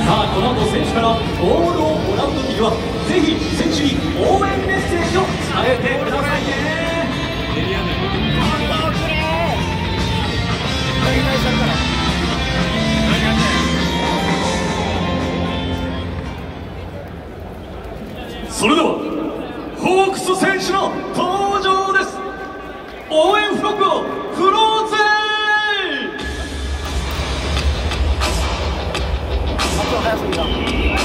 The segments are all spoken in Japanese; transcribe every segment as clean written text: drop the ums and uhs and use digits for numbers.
さあこの後選手からボールをもらう時にはぜひ選手に応援メッセージを伝えてくださいね。それではホークス選手の登場です。応援フロッグを振ろうぜ。早すぎだ。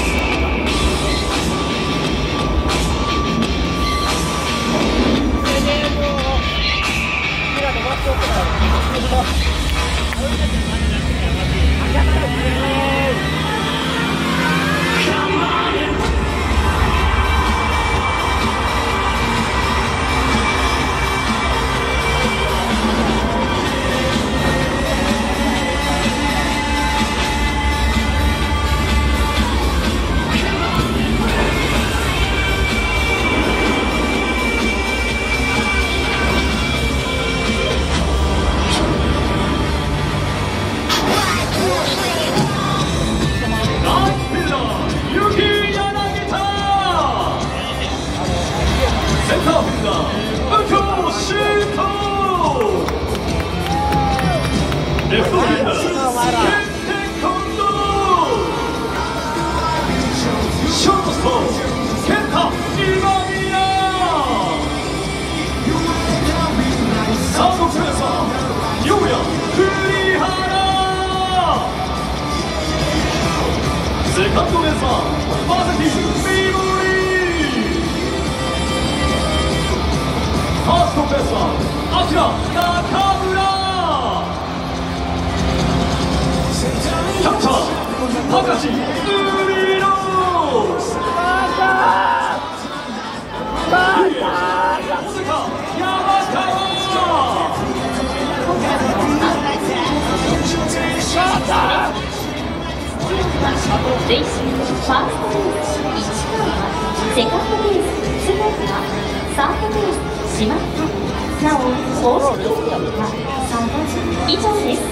レフトフィールダー、ショートストーン、ケンタ・今宮。サードプレーサー、ヨウヤ・栗原。セカンドベースはマセティ・ミモリ。ファーストベースはアキラ・中村。キャッチャー、高橋海野。 レイシングファーストベース市川、セカンドベース菅田、サードベース島田。なお公式発表は3以上です。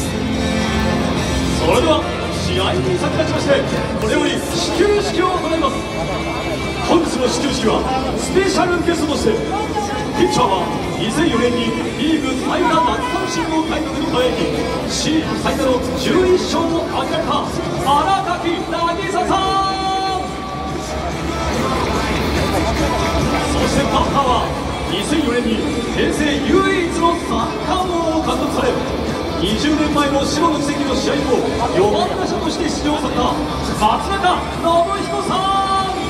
それでは試合に先立ちましてこれより始球式を行います。本日の始球式はスペシャルゲストとしてピッチャーは2004年にリーグ最多奪三振のタイトルに輝きシーズン最多の11勝を挙げられた荒垣渚さん。そしてバッターは2004年に平成唯一の三冠王を獲得され20年前の白の奇跡の試合を4番打者として出場された松中信彦さん。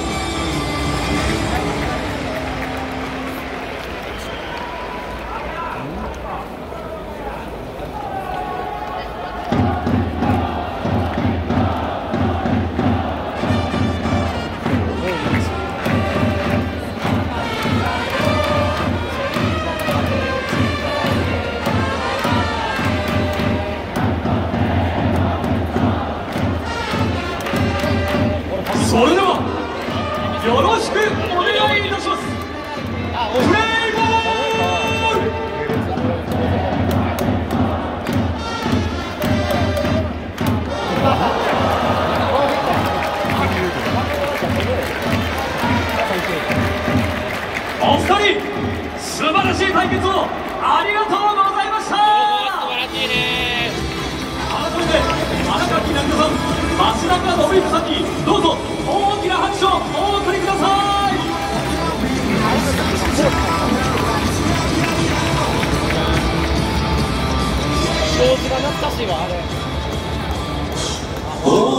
それではよろしくお願いいたします。プレイボール。お二人素晴らしい対決をありがとうございました。改めて荒垣渚さん、松中信彦さんにどうぞ大きな拍手をお送りください。 上手が懐かしいわあれ。